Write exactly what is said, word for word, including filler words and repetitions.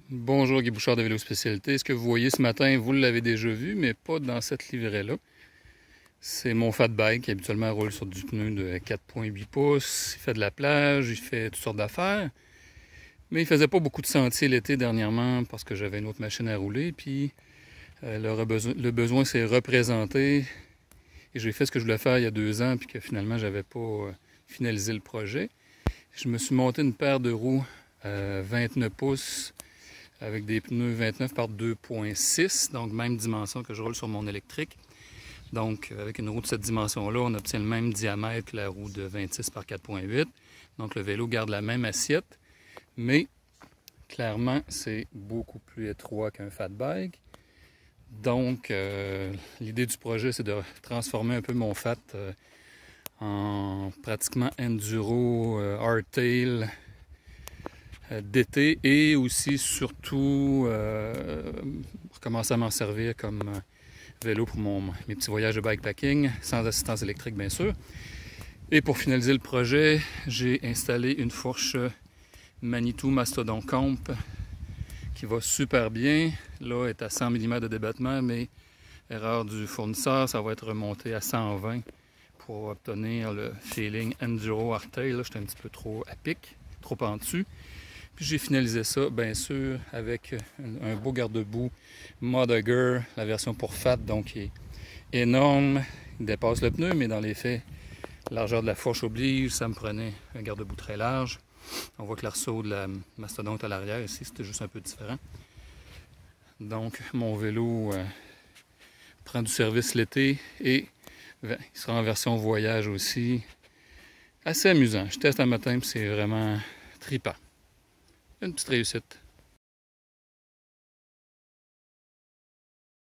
Bonjour, Guy Bouchard de Vélo Spécialité. Ce que vous voyez ce matin, vous l'avez déjà vu, mais pas dans cette livrée-là. C'est mon fat bike qui habituellement roule sur du pneu de quatre virgule huit pouces. Il fait de la plage, il fait toutes sortes d'affaires. Mais il faisait pas beaucoup de sentiers l'été dernièrement parce que j'avais une autre machine à rouler. Puis euh, le, besoin, le besoin s'est représenté. Et j'ai fait ce que je voulais faire il y a deux ans, puis que finalement, j'avais pas euh, finalisé le projet. Je me suis monté une paire de roues euh, vingt-neuf pouces avec des pneus vingt-neuf par deux virgule six, donc même dimension que je roule sur mon électrique. Donc avec une roue de cette dimension-là, on obtient le même diamètre que la roue de vingt-six par quatre virgule huit. Donc le vélo garde la même assiette, mais clairement c'est beaucoup plus étroit qu'un fat bike. Donc euh, l'idée du projet, c'est de transformer un peu mon fat euh, en pratiquement enduro, euh, hardtail, d'été et aussi surtout euh, commencer à m'en servir comme vélo pour mon, mes petits voyages de bikepacking, sans assistance électrique bien sûr. Et pour finaliser le projet, j'ai installé une fourche Manitou Mastodon Comp qui va super bien. Là, elle est à cent millimètres de débattement, mais erreur du fournisseur, ça va être remonté à cent vingt pour obtenir le feeling enduro hardtail. Là, j'étais un petit peu trop à pic, trop en dessus. Puis j'ai finalisé ça, bien sûr, avec un beau garde-boue Modugger, la version pour fat, donc qui est énorme. Il dépasse le pneu, mais dans les faits, la largeur de la fourche oblige. Ça me prenait un garde-boue très large. On voit que l'arceau de la mastodonte à l'arrière ici, c'était juste un peu différent. Donc mon vélo euh, prend du service l'été et il sera en version voyage aussi. Assez amusant. Je teste un matin, puis c'est vraiment trippant. Une petite réussite.